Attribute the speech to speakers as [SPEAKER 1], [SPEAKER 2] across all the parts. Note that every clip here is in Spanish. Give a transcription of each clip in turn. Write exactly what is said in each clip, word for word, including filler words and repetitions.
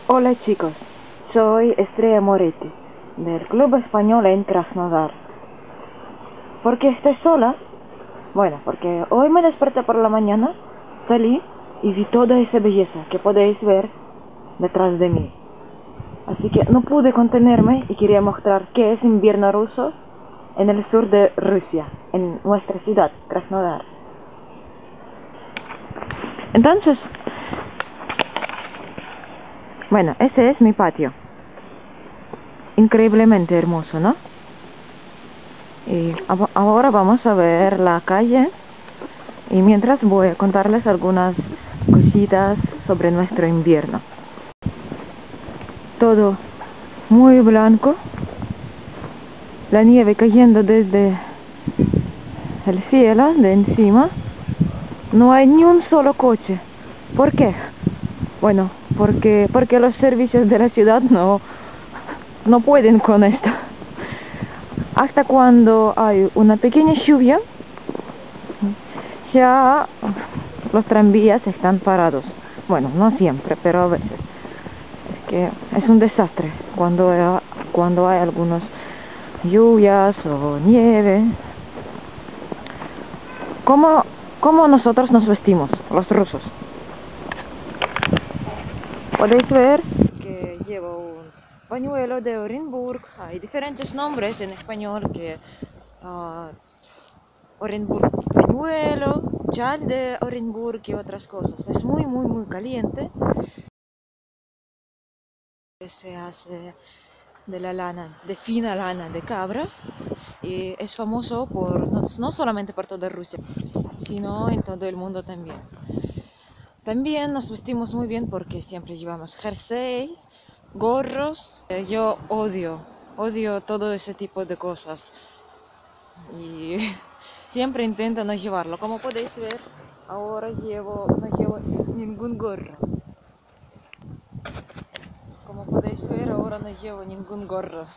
[SPEAKER 1] Hola chicos, soy Estrella Moretti, del Club Español en Krasnodar. ¿Por qué estoy sola? Bueno, porque hoy me desperté por la mañana, salí y vi toda esa belleza que podéis ver detrás de mí. Así que no pude contenerme y quería mostrar qué es invierno ruso en el sur de Rusia, en nuestra ciudad, Krasnodar. Entonces, bueno, ese es mi patio. Increíblemente hermoso, ¿no? Y ahora vamos a ver la calle y mientras voy a contarles algunas cositas sobre nuestro invierno. Todo muy blanco, la nieve cayendo desde el cielo, de encima. No hay ni un solo coche. ¿Por qué? Bueno, porque, porque los servicios de la ciudad no, no pueden con esto. Hasta cuando hay una pequeña lluvia, ya los tranvías están parados. Bueno, no siempre, pero a veces. Es que es un desastre cuando hay, cuando hay algunas lluvias o nieve. ¿Cómo, cómo nosotros nos vestimos, los rusos? Podéis ver que llevo un pañuelo de Orenburg. Hay diferentes nombres en español que uh, Orenburg pañuelo, chal de Orenburg y otras cosas. Es muy muy muy caliente. Se hace de la lana, de fina lana de cabra, y es famoso por no, no solamente por toda Rusia, sino en todo el mundo también. También nos vestimos muy bien porque siempre llevamos jerseys, gorros. Yo odio, odio todo ese tipo de cosas y siempre intento no llevarlo. Como podéis ver, ahora llevo, no llevo ningún gorro. Como podéis ver, ahora no llevo ningún gorro.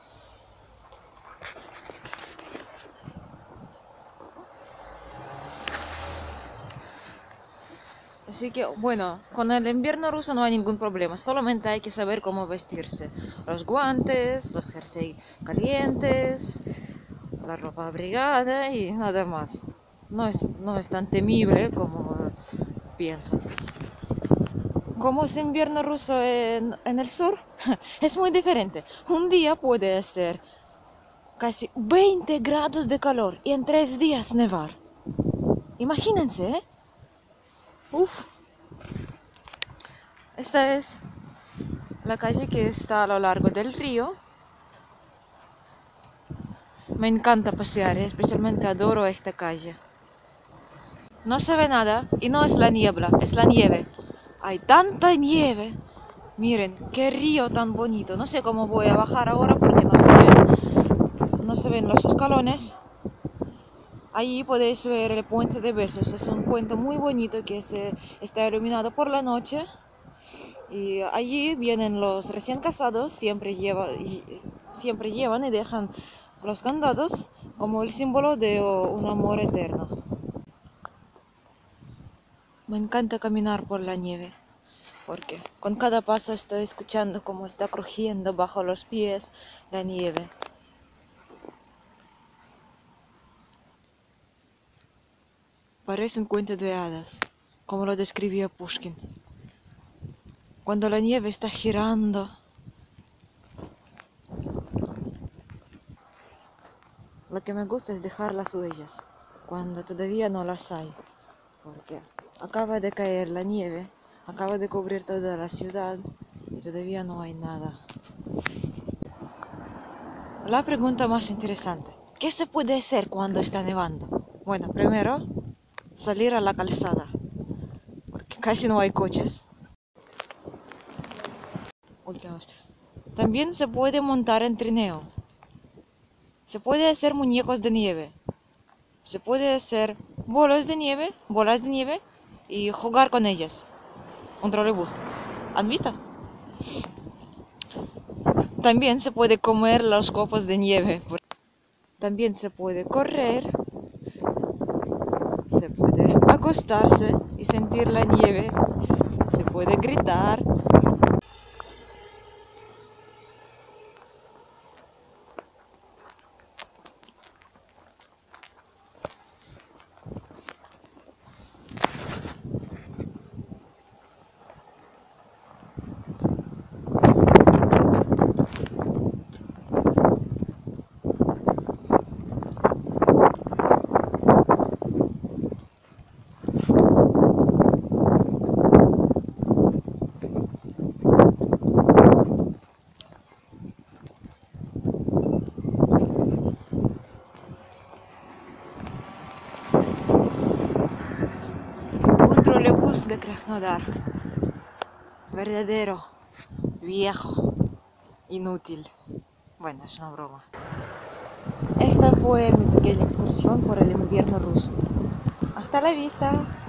[SPEAKER 1] Así que, bueno, con el invierno ruso no hay ningún problema, solamente hay que saber cómo vestirse. Los guantes, los jerseys calientes, la ropa abrigada y nada más. No es, no es tan temible como piensan. ¿Cómo es invierno ruso en, en el sur? Es muy diferente. Un día puede ser casi veinte grados de calor y en tres días nevar. Imagínense, ¿eh? Uf. Esta es la calle que está a lo largo del río. Me encanta pasear, especialmente adoro esta calle. No se ve nada y no es la niebla, es la nieve. Hay tanta nieve. Miren, qué río tan bonito. No sé cómo voy a bajar ahora porque no se ven, no se ven los escalones. Allí podéis ver el puente de Besos. Es un puente muy bonito que se está iluminado por la noche. Y allí vienen los recién casados, siempre, lleva, siempre llevan y dejan los candados como el símbolo de un amor eterno. Me encanta caminar por la nieve, porque con cada paso estoy escuchando cómo está crujiendo bajo los pies la nieve. Parece un cuento de hadas, como lo describía Pushkin. Cuando la nieve está girando, lo que me gusta es dejar las huellas, cuando todavía no las hay, porque acaba de caer la nieve, acaba de cubrir toda la ciudad y todavía no hay nada. La pregunta más interesante, ¿qué se puede hacer cuando está nevando? Bueno, primero, salir a la calzada, porque casi no hay coches. También se puede montar en trineo. Se puede hacer muñecos de nieve. Se puede hacer bolas de nieve, bolas de nieve y jugar con ellas. Un trolebús. ¿Han visto? También se puede comer los copos de nieve. También se puede correr. Se puede acostarse y sentir la nieve. Se puede gritar. autobús de Krasnodar. Verdadero, viejo, inútil. Bueno, es una broma. Esta fue mi pequeña excursión por el invierno ruso. Hasta la vista.